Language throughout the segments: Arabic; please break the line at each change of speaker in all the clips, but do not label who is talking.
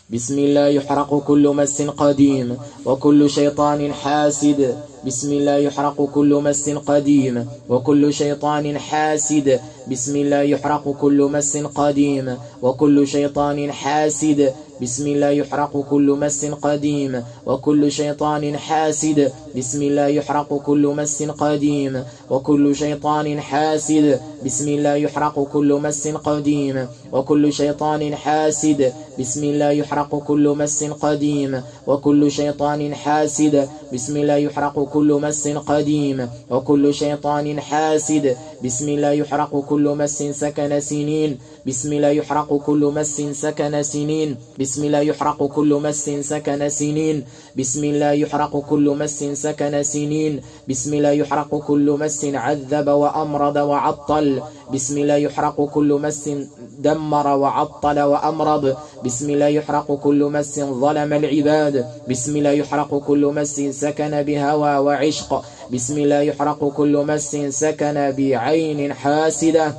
بسم الله يحرق كل مس قديم وكل شيطان حاسد. بسم الله يحرق كل مس قديم وكل شيطان حاسد. بسم الله يحرق كل مس قديم وكل شيطان حاسد. بسم الله يحرق كل مس قديم وكل شيطان حاسد. بسم الله يحرق كل مس قديم وكل شيطان حاسد. بسم الله يحرق كل مس قديم وكل شيطان حاسد. بسم الله يحرق كل مس قديم وكل شيطان حاسد. بسم الله يحرق كل مس قديم وكل شيطان حاسد. بسم الله يحرق كل مس سكن سنين. بسم الله يحرق كل مس سكن سنين. بسم الله يحرق كل مس سكن سنين. بسم الله يحرق كل مس سكن سنين. بسم الله يحرق كل مس عذب وأمرض وعطل. بسم الله يحرق كل مس دمر وعطل وأمرض. بسم الله يحرق كل مس ظلم العباد. بسم الله يحرق كل مس سكن بهوى وعشق. بسم الله يحرق كل مس سكن بعين حاسدة.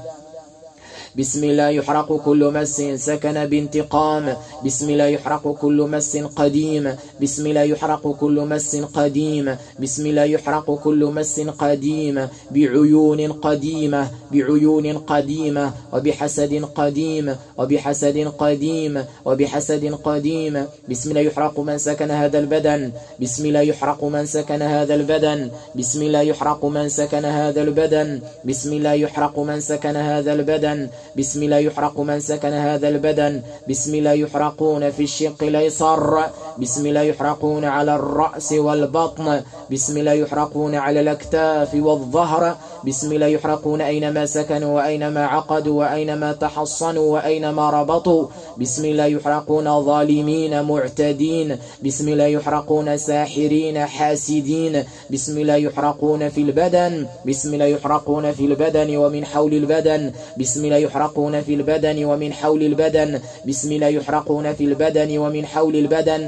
بسم الله يحرق كل مس سكن بانتقام. بسم الله يحرق كل مس قديم. بسم الله يحرق كل مس قديم. بسم الله يحرق كل مس قديم بعيون قديمة. بعيون قديمة وبحسد قديم وبحسد قديم وبحسد قديم. بسم الله يحرق من سكن هذا البدن. بسم الله يحرق من سكن هذا البدن. بسم الله يحرق من سكن هذا البدن. بسم الله يحرق من سكن هذا البدن. بسم الله يحرق من سكن هذا البدن. بسم الله يحرقون في الشق الأيسر. بسم الله يحرقون على الرأس والبطن. بسم الله يحرقون على الأكتاف والظهر. بسم الله يحرقون أينما سكنوا وأينما عقدوا وأينما تحصنوا وأينما ربطوا. بسم الله يحرقون ظالمين معتدين. بسم الله يحرقون ساحرين حاسدين. بسم الله يحرقون في البدن. بسم الله يحرقون في البدن ومن حول البدن. بسم الله يحرقون في البدن ومن حول البدن. بسم الله يحرقون في البدن ومن حول البدن.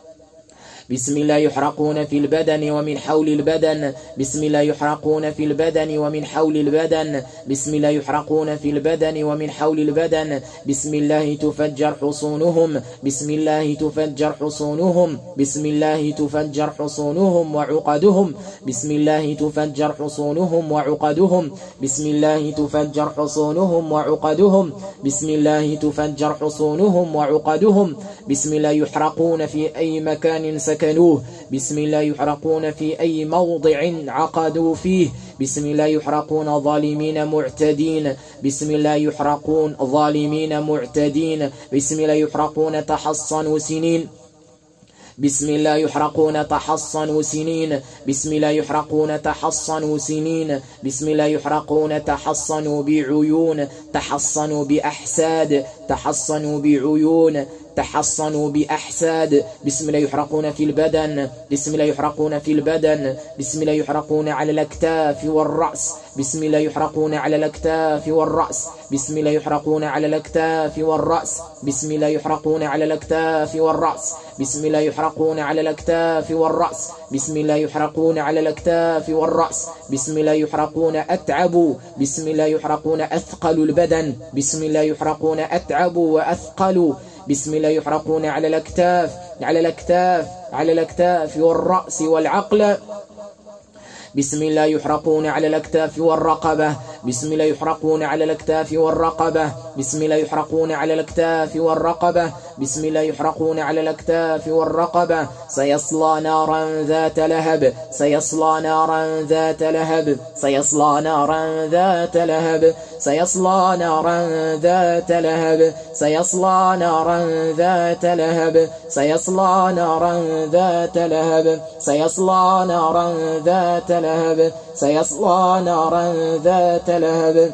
بسم الله يحرقون في البدن ومن حول البدن. بسم الله يحرقون في البدن ومن حول البدن. بسم الله يحرقون في البدن ومن حول البدن. بسم الله تفجر حصونهم. بسم الله تفجر حصونهم. بسم الله تفجر حصونهم وعقدهم. بسم الله تفجر حصونهم وعقدهم. بسم الله تفجر حصونهم وعقدهم. بسم الله تفجر حصونهم وعقدهم. بسم الله يحرقون في أي مكان سكنوه. بسم الله يحرقون في أي موضع عقدوا فيه. بسم الله يحرقون ظالمين معتدين. بسم الله يحرقون ظالمين معتدين. بسم الله يحرقون تحصنوا سنين. بسم الله يحرقون تحصنوا سنين. بسم الله يحرقون تحصنوا سنين. بسم الله يحرقون تحصنوا بعيون. تحصنوا بأحساد. تحصنوا بعيون. تحصنوا بأحساد. بسم الله يحرقون في البدن. بسم الله يحرقون في البدن. بسم الله يحرقون على الأكتاف والرأس. بسم الله يحرقون على الأكتاف والرأس. بسم الله يحرقون على الأكتاف والرأس. بسم الله يحرقون على الأكتاف والرأس. بسم الله يحرقون على الأكتاف والرأس. بسم الله يحرقون على الأكتاف والرأس. بسم الله يحرقون أتعبوا. بسم الله يحرقون أثقل البدن. بسم الله يحرقون أتعبوا وأثقلوا. بسم الله يحرقون على الأكتاف على الأكتاف على الأكتاف والرأس والعقل. بسم الله يحرقون على الأكتاف والرقبة. بسم الله يحرقون على الأكتاف والرقبة. بسم الله يحرقون على الأكتاف والرقبة. بسم الله يحرقون على الأكتاف والرقبة. سيصلى نارا ذات لهب. سيصلى نارا ذات لهب. سيصلى نارا ذات لهب. سيصلى نارا ذات لهب. سيصلى نارا ذات لهب. سيصلى نارا ذات لهب. سيصلى نارا ذات لهب. سيصلى نارا ذات لهب.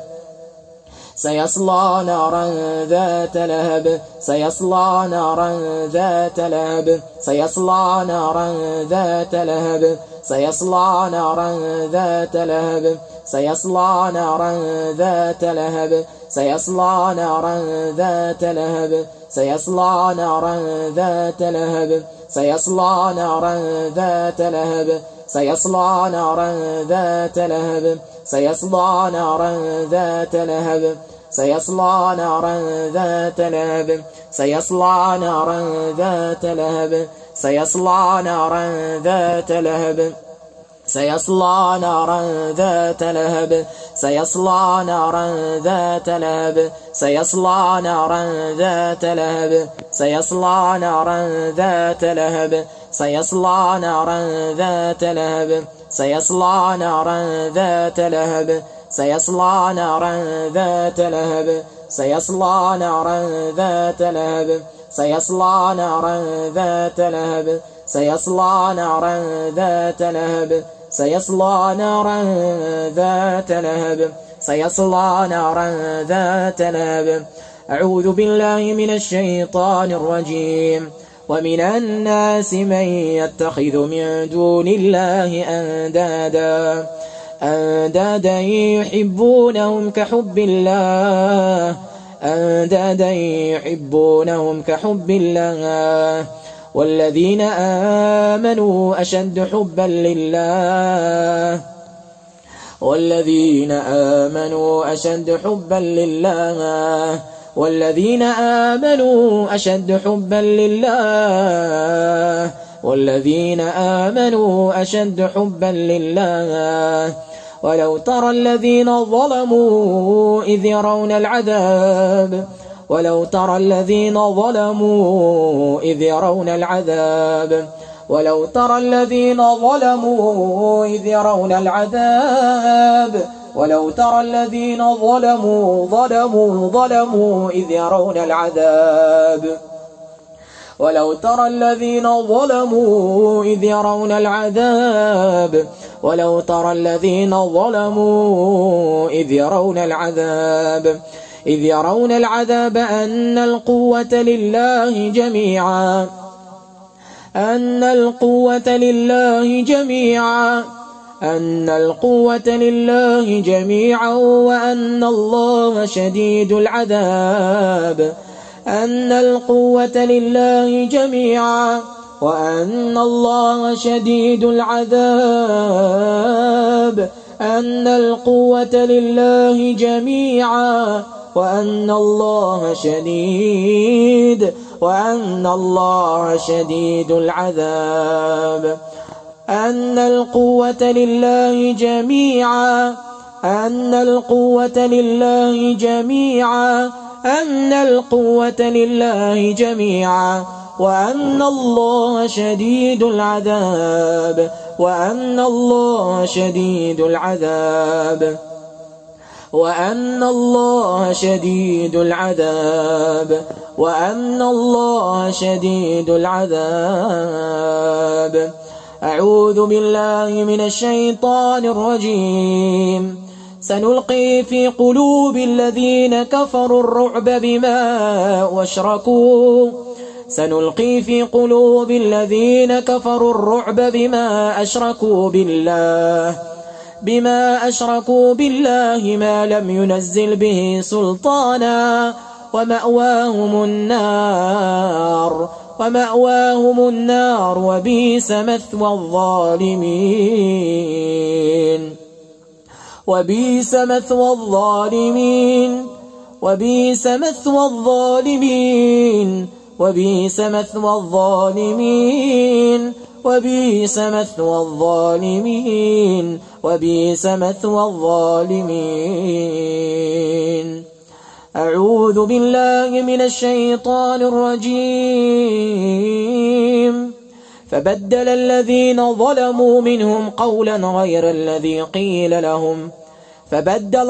سيصلى نارا ذات لهب. سيصلى نارا ذات لهب. سيصلى نارا ذات لهب. سيصلى نارا ذات لهب. سيصلى نارا ذات لهب. سيصلى نارا ذات لهب. سيصلى نارا ذات لهب. سيصلى نارا ذات لهب. سيصلى نارا ذات لهب. سيصلى نارا ذات لهب. سيصلى نارا ذات لهب سيصلى نارا ذات لهب سيصلى نارا ذات لهب سيصلى نارا ذات لهب سيصلى نارا ذات لهب سيصلى نارا ذات لهب سيصلى نارا ذات لهب سيصلى نارا ذات لهب سيصلى نارا ذات لهب سيصلى نارا ذات لهب سيصلى نارا ذات لهب سيصلى نارا ذات لهب سيصلى نارا ذات لهب سيصلى نارا ذات لهب سيصلى نارا ذات لهب. أعوذ بالله من الشيطان الرجيم. ومن الناس من يتخذ من دون الله أندادا يحبونهم كحب الله أندادا يحبونهم كحب الله والذين آمنوا أشد حبا لله والذين آمنوا أشد حبا لله والذين آمنوا أشد حبا لله والذين آمنوا أشد حبا لله. ولو ترى الذين ظلموا إذ يرون العذاب ولو ترى الذين ظلموا إذ يرون العذاب ولو ترى الذين ظلموا إذ يرون العذاب ولو ترى الذين ظلموا إذ يرون العذاب ولو ترى الذين ظلموا إذ يرون العذاب ولو ترى الذين ظلموا إذ يرون العذاب إذ يرون العذاب أن القوة لله جميعا أن القوة لله جميعا أن القوة لله جميعا وأن الله شديد العذاب أن القوة لله جميعا وأن الله شديد العذاب أن القوة لله جميعا وأن الله شديد العذاب أن القوة لله جميعا أن القوة لله جميعا أن القوة لله جميعا وأن الله شديد العذاب وأن الله شديد العذاب وأن الله شديد العذاب وأن الله شديد العذاب. أعوذ بالله من الشيطان الرجيم. سنلقي في قلوب الذين كفروا الرعب سنلقي في قلوب الذين كفروا الرعب بما أشركوا بالله ما لم ينزل به سلطانا ومأواهم النار وبئس مثوى الظالمين وبئس مثوى الظالمين وبئس مثوى الظالمين وبئس مثوى الظالمين وبئس مثوى الظالمين وبئس مثوى الظالمين. أعوذ بالله من الشيطان الرجيم. فبدل الذين ظلموا منهم قولا غير الذي قيل لهم فبدل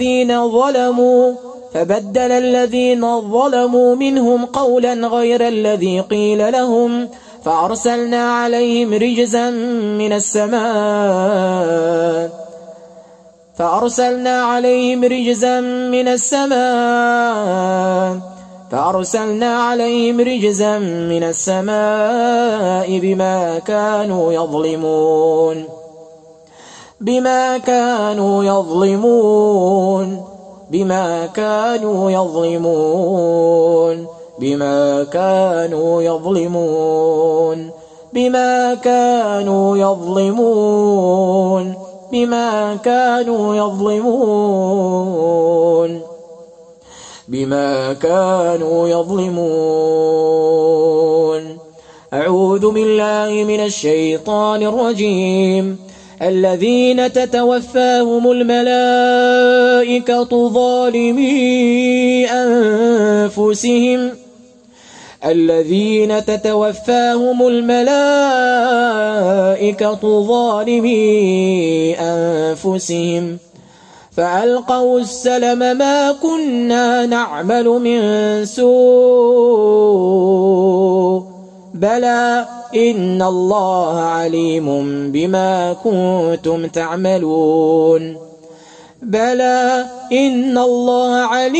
الذين ظلموا منهم قولا غير الذي قيل لهم فأرسلنا عليهم رجزا من السماء فأرسلنا عليهم رجزا من السماء بما كانوا يظلمون بما كانوا يظلمون بما كانوا يظلمون بما كانوا يظلمون بما كانوا يظلمون بما كانوا يظلمون. بما كانوا يظلمون. أعوذ بالله من الشيطان الرجيم. الذين تتوفاهم الملائكة ظالمي أنفسهم الذين تتوفاهم الملائكة ظالمي أنفسهم فألقوا السلم ما كنا نعمل من سوء بلى إن الله عليم بما كنتم تعملون. بلى إن الله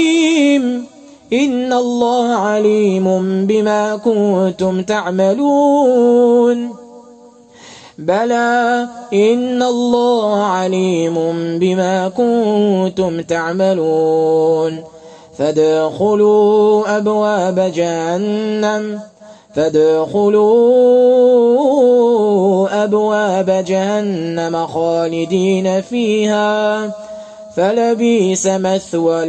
عليم بما كنتم تعملون. بلى إن الله عليم بما كنتم تعملون. فادخلوا أبواب جهنم خالدين فيها فلبئس مثوى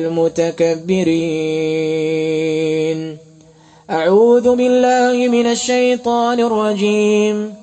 المتكبرين. أعوذ بالله من الشيطان الرجيم.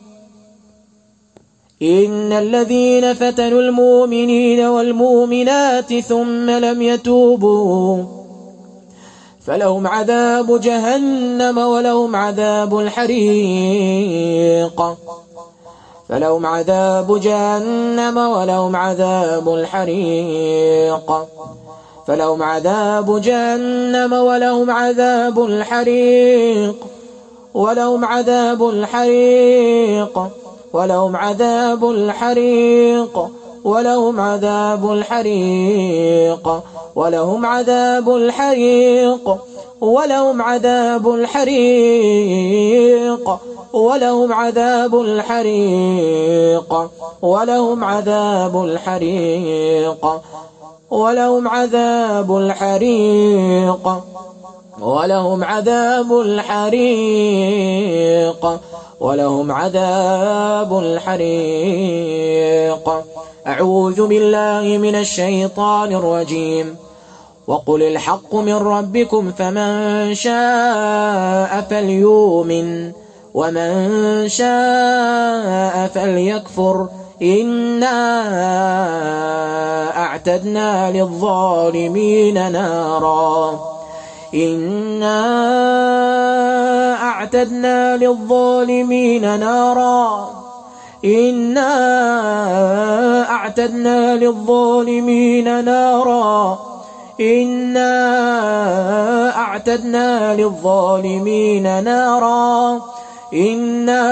إن الذين فتنوا المؤمنين والمؤمنات ثم لم يتوبوا فلهم عذاب جهنم ولهم عذاب الحريق. فلهم عذاب جهنم ولهم عذاب الحريق. فلهم عذاب جهنم ولهم عذاب الحريق. ولهم عذاب الحريق. ولهم عذاب الحريق. ولهم عذاب الحريق. ولهم عذاب الحريق. ولهم عذاب الحريق. ولهم عذاب الحريق. ولهم عذاب الحريق. ولهم عذاب الحريق. ولهم عذاب الحريق. ولهم عذاب الحريق. أعوذ بالله من الشيطان الرجيم. وقل الحق من ربكم فمن شاء فليؤمن ومن شاء فليكفر إنا أعتدنا للظالمين نارا. إنا أعتدنا للظالمين نارا. إنا أعتدنا للظالمين نارا. إنا أعتدنا للظالمين نارا. إنا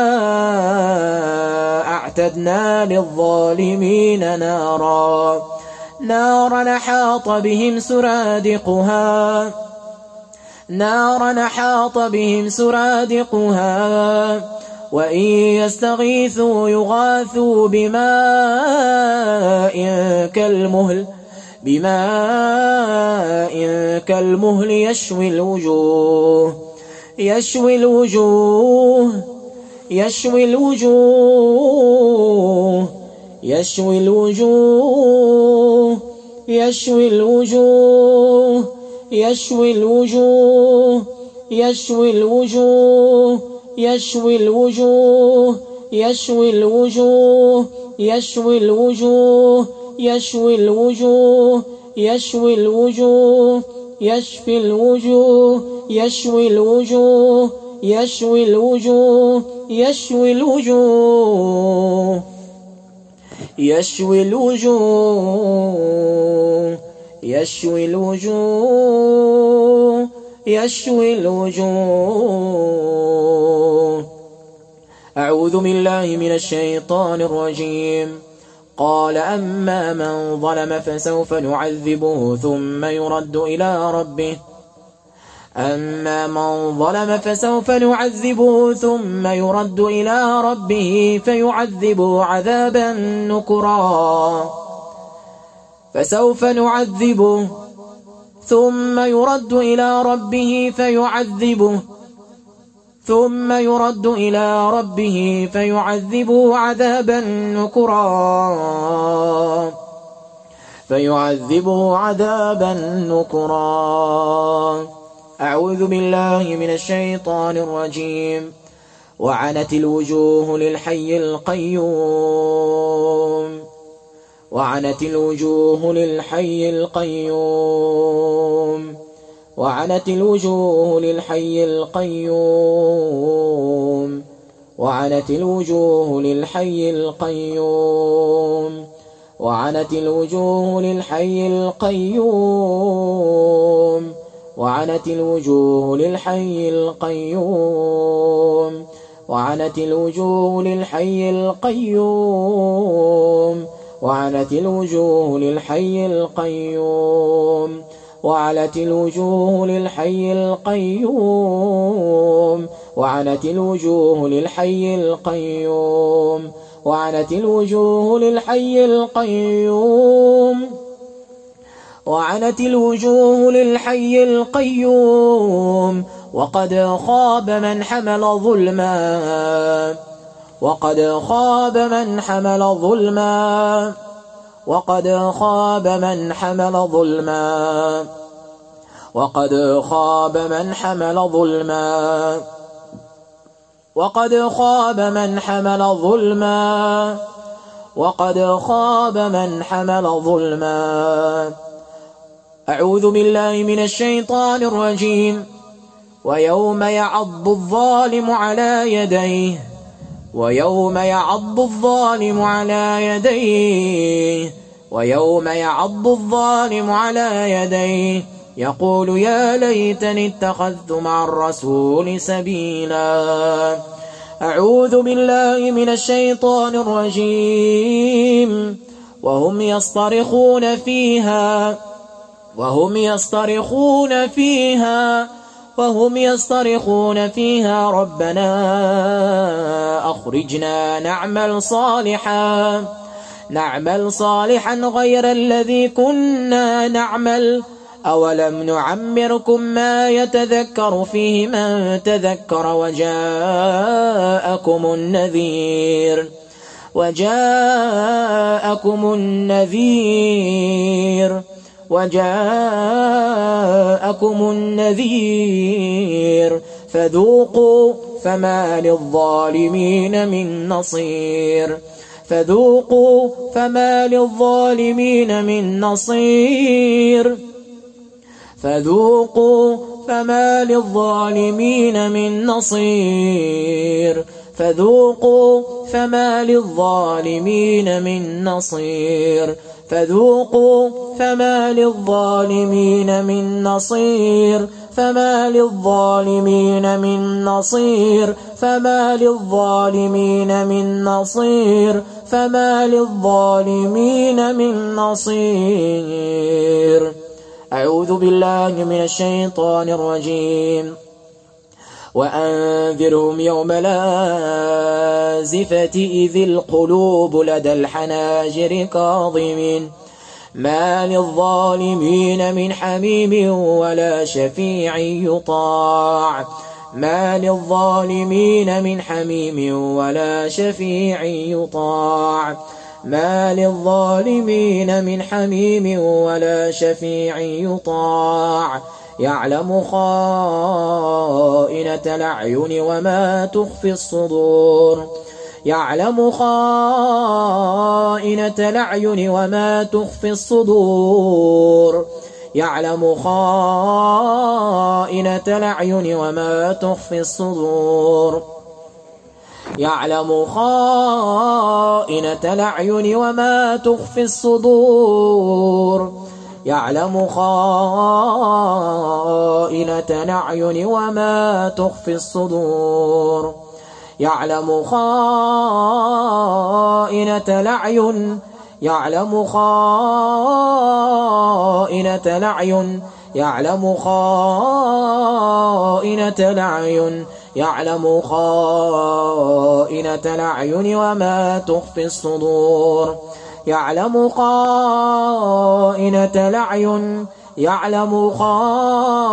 أعتدنا للظالمين نارا. نارا أحاط بهم سرادقها. نارا أحاط بهم سرادقها وإن يستغيثوا يغاثوا بماء كالمهل يشوي الوجوه. يشوي الوجوه. يشوي الوجوه. يشوي الوجوه. يشوي الوجوه. يشوي الوجوه. يشوي الوجوه. يشوي الوجوه. يشوي الوجوه. يشوي الوجوه. يشوي الوجوه. يشوي الوجوه. يشفي الوجوه. يشوي الوجوه. يشوي الوجوه. يشوي الوجوه. يشوي الوجوه. يشوي الوجوه. يشوي الوجوه. أعوذ بالله من الشيطان الرجيم. قال أما من ظلم فسوف نعذبه ثم يرد إلى ربه. أما من ظلم فسوف نعذبه ثم يرد إلى ربه فيعذبه عذابا نكرا. فسوف نعذبه ثم يرد إلى ربه فيعذبه ثم يرد إلى ربه فيعذبه عذابا نكرا. فيعذبه عذابا نكرا. أعوذ بالله من الشيطان الرجيم. وعنت الوجوه للحي القيوم، وعنت الوجوه للحي القيوم، وعنت الوجوه للحي القيوم، وعنت الوجوه للحي القيوم، وعنت الوجوه للحي القيوم، وعنت الوجوه للحي القيوم، وعنت الوجوه للحي القيوم، وعنت الوجوه للحي القيوم، وعنت الوجوه للحي القيوم، وعنت الوجوه للحي القيوم، وعنت الوجوه للحي القيوم، وعنت الوجوه للحي القيوم. وقد خاب من حمل ظلما، وقد خاب من حمل ظلما، وقد خاب من حمل ظلما، وقد خاب من حمل ظلما، وقد خاب من حمل ظلما، وقد خاب من حمل ظلما. أعوذ بالله من الشيطان الرجيم. ويوم يعض الظالم على يديه، ويوم يعض الظالم على يديه، ويوم يعض الظالم على يديه يقول يا ليتني اتخذت مع الرسول سبيلا. أعوذ بالله من الشيطان الرجيم. وهم يصطرخون فيها، وهم يصطرخون فيها، وهم يصطرخون فيها ربنا أخرجنا نعمل صالحا غير الذي كنا نعمل أولم نعمركم ما يتذكر فيه من تذكر وجاءكم النذير، وجاءكم النذير، وجاءكم النذير فذوقوا فما للظالمين من نصير، فذوقوا فما للظالمين من نصير، فذوقوا فما للظالمين من نصير، فذوقوا فما للظالمين من نصير، فذوقوا فما للظالمين من نصير، فما للظالمين من نصير، فما للظالمين من نصير، فما للظالمين من نصير. أعوذ بالله من الشيطان الرجيم. وأنذرهم يوم الآزفة إذ القلوب لدى الحناجر كاظمين ما للظالمين من حميم ولا شفيع يطاع، ما للظالمين من حميم ولا شفيع يطاع، ما للظالمين من حميم ولا شفيع يطاع. يعلم خائنة الأعين وما تخفي الصدور، يعلم خائنة الأعين وما تخفي الصدور، يعلم خائنة الأعين وما تخفي الصدور، يعلم خائنة الأعين وما تخفي الصدور، يعلم خائنة الأعين وما تخفي الصدور، يعلم خائنة الأعين، يعلم خائنة الأعين، يعلم خائنة الأعين، يعلم خائنة الأعين وما تخفي الصدور، يعلم خائنة الأعين، يعلم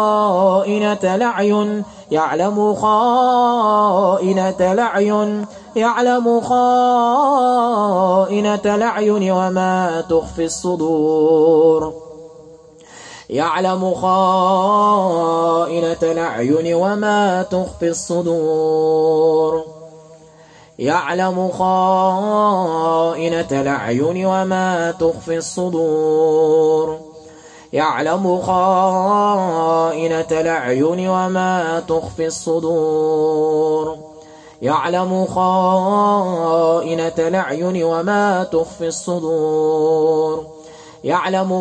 خائنة الأعين، يعلم خائنة الأعين، يعلم خائنة الأعين وما تخفي الصدور يعلم خائنة الأعين وما تخفي الصدور يعلم خائنة الأعين وما تخفي الصدور يعلم خائنة الأعين وما تخفي الصدور يعلم خائنة الأعين وما تخفي الصدور يعلم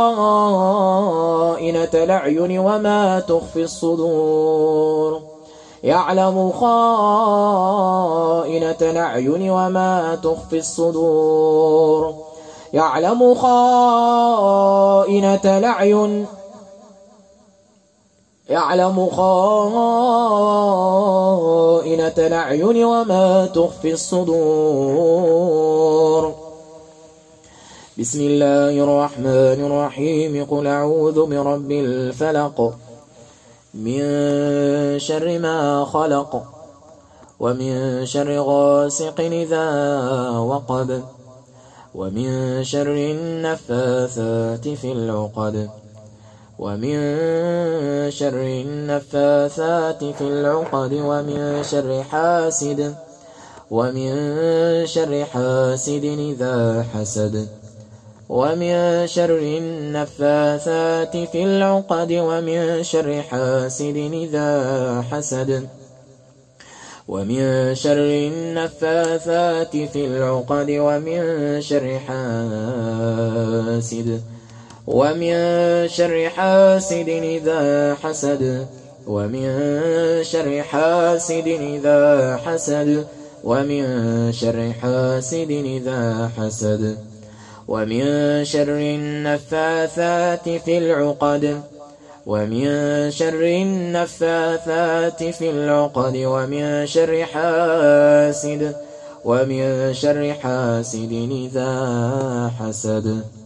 خائنة الأعين وما تخفي الصدور يعلم خائنة الأعين وما تخفي الصدور يعلم خائنة الأعين يعلم خائنة الأعين وما تخفي الصدور بسم الله الرحمن الرحيم قل أعوذ برب الفلق من شر ما خلق ومن شر غاسق إذا وقب ومن شر النفاثات في العقد ومن شر النفاثات في العقد ومن شر حاسد إذا حسد ومن شر النفاثات في العقد ومن شر حاسد إذا حسد ومن شر النفاثات في العقد ومن شر حاسد إذا حسد ومن شر حاسد إذا حسد ومن شر حاسد إذا حسد ومن شر النفاثات في العقد ومن شر النفاثات في العقد ومن شر حاسد إذا حسد